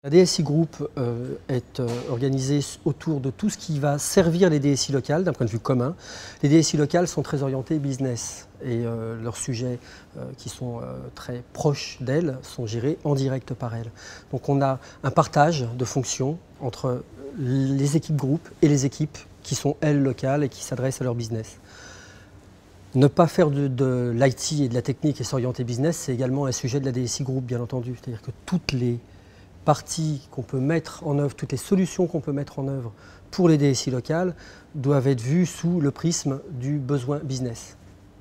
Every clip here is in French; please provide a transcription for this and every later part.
La DSI Group est organisée autour de tout ce qui va servir les DSI locales d'un point de vue commun. Les DSI locales sont très orientées business et leurs sujets qui sont très proches d'elles sont gérés en direct par elles. Donc on a un partage de fonctions entre les équipes groupes et les équipes qui sont elles locales et qui s'adressent à leur business. Ne pas faire de l'IT et de la technique et s'orienter business, c'est également un sujet de la DSI Group, bien entendu. C'est-à-dire que toutes les parties qu'on peut mettre en œuvre, toutes les solutions qu'on peut mettre en œuvre pour les DSI locales doivent être vues sous le prisme du besoin business.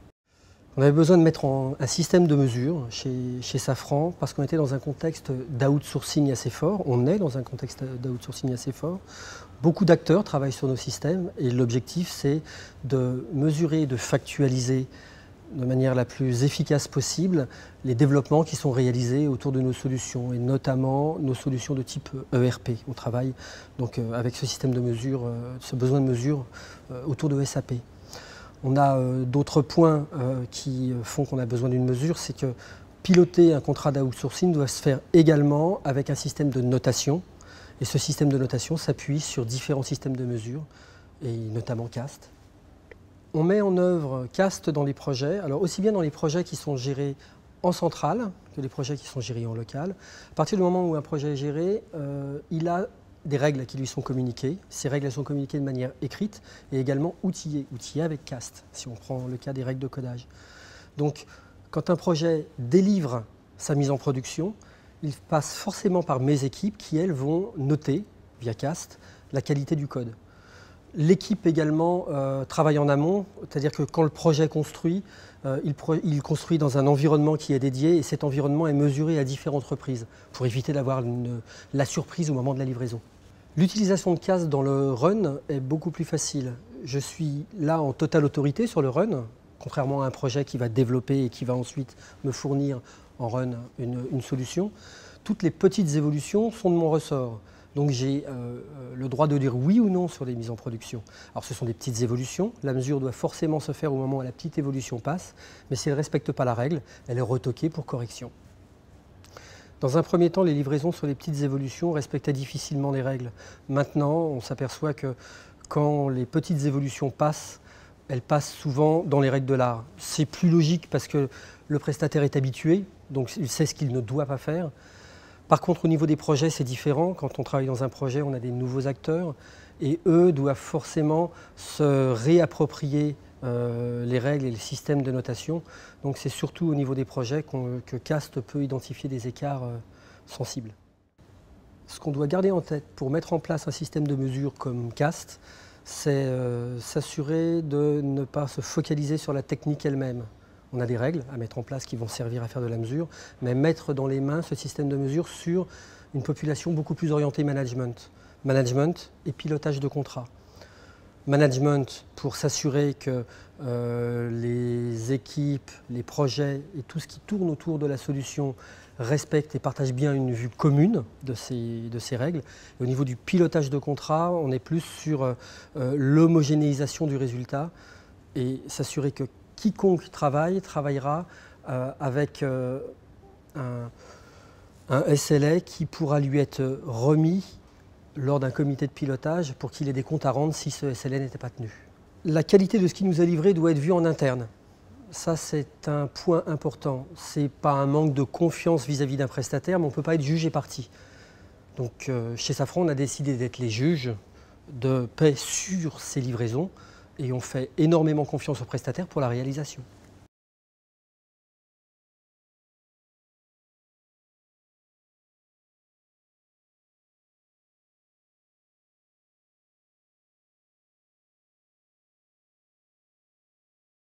On avait besoin de mettre un système de mesure chez Safran parce qu'on était dans un contexte d'outsourcing assez fort. On est dans un contexte d'outsourcing assez fort. Beaucoup d'acteurs travaillent sur nos systèmes et l'objectif c'est de mesurer et de factualiser de manière la plus efficace possible les développements qui sont réalisés autour de nos solutions et notamment nos solutions de type ERP. On travaille donc avec ce système de mesure, ce besoin de mesure autour de SAP. On a d'autres points qui font qu'on a besoin d'une mesure, c'est que piloter un contrat d'outsourcing doit se faire également avec un système de notation et ce système de notation s'appuie sur différents systèmes de mesure et notamment CAST. On met en œuvre CAST dans les projets, alors aussi bien dans les projets qui sont gérés en centrale que les projets qui sont gérés en local. À partir du moment où un projet est géré, il a des règles qui lui sont communiquées. Ces règles elles sont communiquées de manière écrite et également outillées avec CAST, si on prend le cas des règles de codage. Donc, quand un projet délivre sa mise en production, il passe forcément par mes équipes qui, elles, vont noter, via CAST, la qualité du code. L'équipe également travaille en amont, c'est-à-dire que quand le projet est construit, il construit dans un environnement qui est dédié et cet environnement est mesuré à différentes reprises pour éviter d'avoir la surprise au moment de la livraison. L'utilisation de CAST dans le run est beaucoup plus facile. Je suis là en totale autorité sur le run, contrairement à un projet qui va développer et qui va ensuite me fournir en run une solution. Toutes les petites évolutions sont de mon ressort. Donc j'ai le droit de dire oui ou non sur les mises en production. Alors ce sont des petites évolutions, la mesure doit forcément se faire au moment où la petite évolution passe, mais si elle ne respecte pas la règle, elle est retoquée pour correction. Dans un premier temps, les livraisons sur les petites évolutions respectaient difficilement les règles. Maintenant, on s'aperçoit que quand les petites évolutions passent, elles passent souvent dans les règles de l'art. C'est plus logique parce que le prestataire est habitué, donc il sait ce qu'il ne doit pas faire. Par contre, au niveau des projets, c'est différent. Quand on travaille dans un projet, on a des nouveaux acteurs et eux doivent forcément se réapproprier les règles et les systèmes de notation. Donc c'est surtout au niveau des projets que CAST peut identifier des écarts sensibles. Ce qu'on doit garder en tête pour mettre en place un système de mesure comme CAST, c'est s'assurer de ne pas se focaliser sur la technique elle-même. On a des règles à mettre en place qui vont servir à faire de la mesure, mais mettre dans les mains ce système de mesure sur une population beaucoup plus orientée management. Management et pilotage de contrat. Management pour s'assurer que les équipes, les projets et tout ce qui tourne autour de la solution respectent et partagent bien une vue commune de ces règles. Et au niveau du pilotage de contrat, on est plus sur l'homogénéisation du résultat et s'assurer que quiconque travaillera avec un SLA qui pourra lui être remis lors d'un comité de pilotage pour qu'il ait des comptes à rendre si ce SLA n'était pas tenu. La qualité de ce qui nous est livré doit être vue en interne. Ça, c'est un point important. Ce n'est pas un manque de confiance vis-à-vis d'un prestataire, mais on ne peut pas être juge et partie. Donc, chez Safran, on a décidé d'être les juges de paix sur ces livraisons et on fait énormément confiance aux prestataires pour la réalisation.